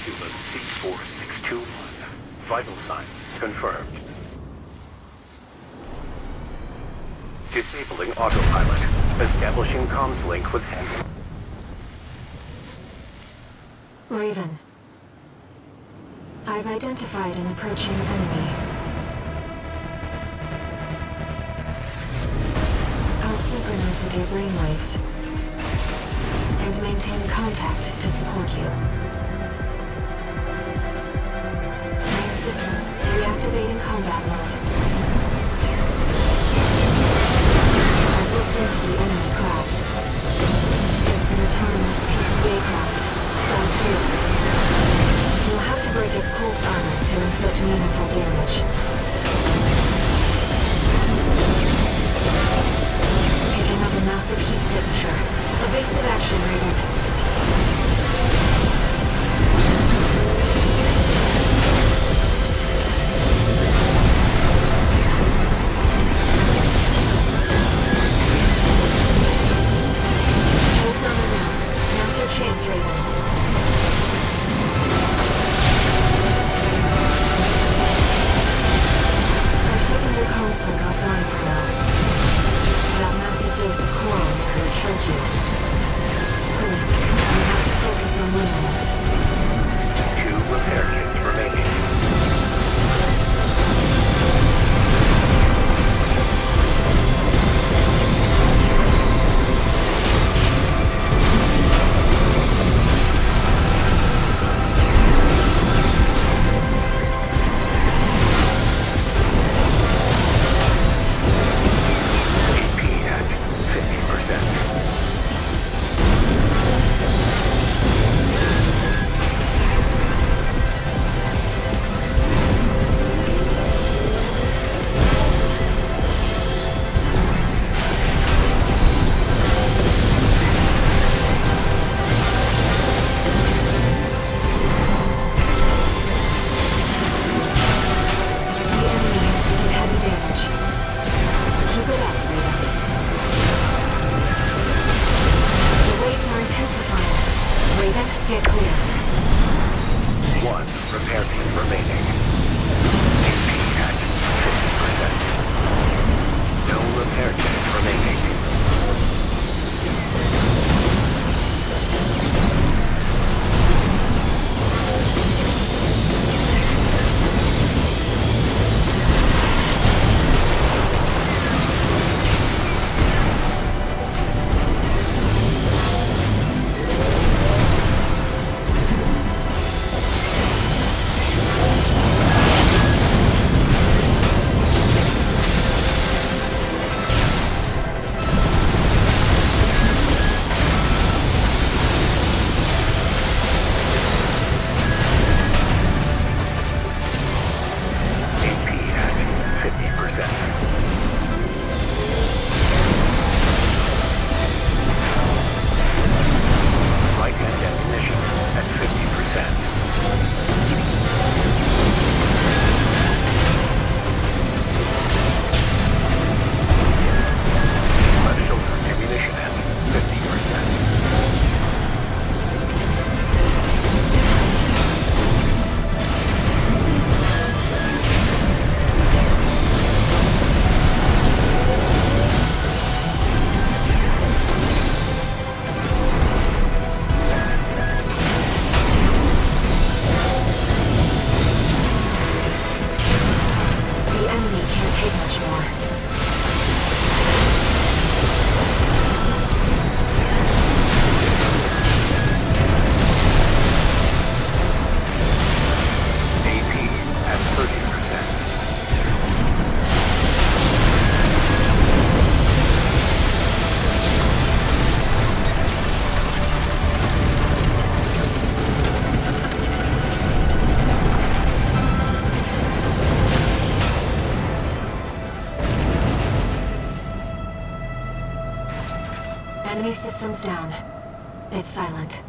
Zulu C4621. Vital signs confirmed. Disabling autopilot. Establishing comms link with Henry. Raven. I've identified an approaching enemy. I'll synchronize with your brainwaves and maintain contact to support you. Main system reactivating combat mode. I've looked into the enemy craft. It's an autonomous PCA craft, Balteus. You'll have to break its pulse armor to inflict meaningful damage. Picking up a massive heat signature. Evasive action, Raven. Pulse armor down. Now's your chance, Raven. Your comms link offline for now. That massive dose of coral nearly killed you. Please, you have to focus on winning this. 2 repair kits remaining. Get clear. 1 repair kit remaining. AP at 50%. No repair kits remaining. Enemy systems down. It's silent.